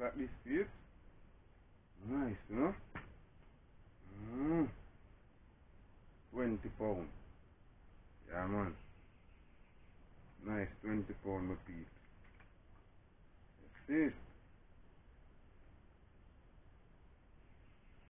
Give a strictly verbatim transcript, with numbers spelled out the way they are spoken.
at this piece. Nice, you know? Mm. twenty pound. Yeah, man. Nice twenty pound a piece. You see?